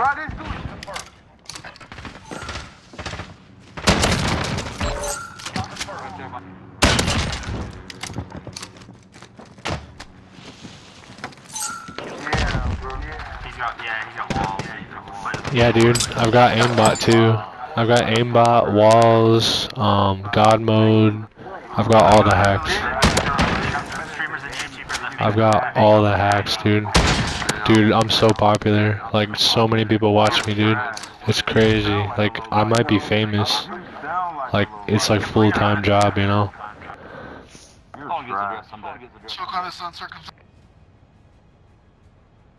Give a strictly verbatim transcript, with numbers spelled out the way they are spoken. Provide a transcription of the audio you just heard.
Yeah, dude, I've got aimbot too. I've got aimbot, walls, um, God mode. I've got all the hacks. I've got all the hacks, dude. Dude, I'm so popular. Like, so many people watch me, dude. It's crazy. Like, I might be famous. Like, it's like full-time job, you know? So kind of uncircumcised.